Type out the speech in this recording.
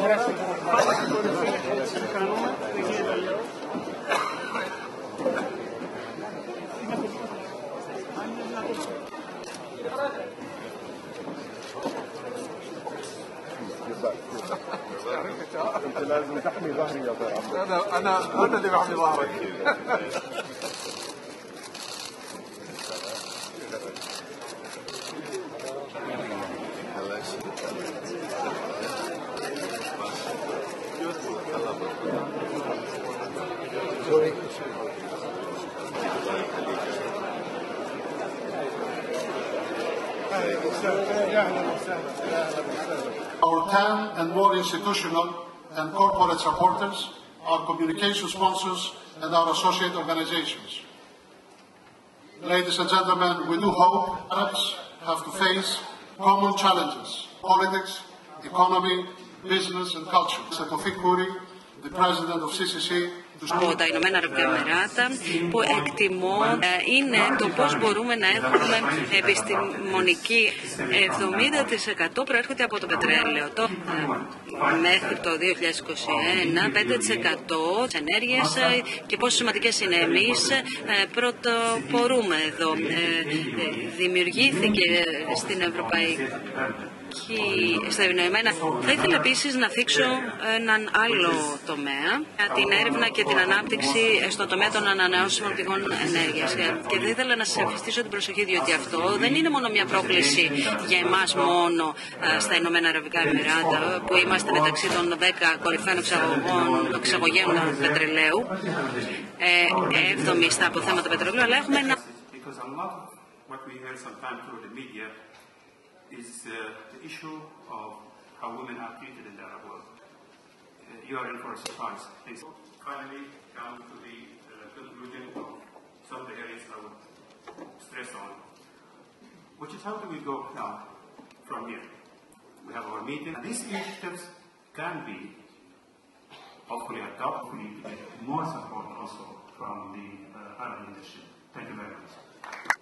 انت لازم تحمي ظهري يا طارق. انا اللي بحمي ظهرك. Our 10 and more institutional and corporate supporters, our communication sponsors, and our associate organizations. Ladies and gentlemen, we do hope Arabs have to face common challenges: politics, economy, business, and culture. Tawfiq Khoury, the president of CCC, από τα Ηνωμένα Αραβικά Εμιράτα, που εκτιμώ είναι το πώς μπορούμε να έχουμε επιστημονική. 70% προέρχονται από το πετρέλαιο. Μέχρι το 2021, 5% της ενέργειας και πόσο σημαντικές είναι. Εμείς πρωτοπορούμε εδώ. Δημιουργήθηκε στην Ευρωπαϊκή στα Ηνωμένα. Θα ήθελα επίσης να θίξω έναν άλλο τομέα, την έρευνα και την ανάπτυξη στον τομέα των ανανεώσιμων πηγών ενέργειας. Και θα ήθελα να σας ευχαριστήσω την προσοχή, διότι αυτό δεν είναι μόνο μια πρόκληση για εμάς μόνο στα Ηνωμένα Αραβικά Εμιράτα, που είμαστε μεταξύ των 10 κορυφαίων εξαγωγέων πετρελαίου, 7η στα αποθέματα πετρελαίου, αλλά έχουμε ένα. Is the issue of how women are treated in the Arab world. You are in for a surprise. Please. Finally, come to the conclusion of some of the areas I would stress on, which is how do we go now from here? We have our meeting. And these initiatives can be hopefully adopted, hopefully get more support also from the Arab leadership. Thank you very much.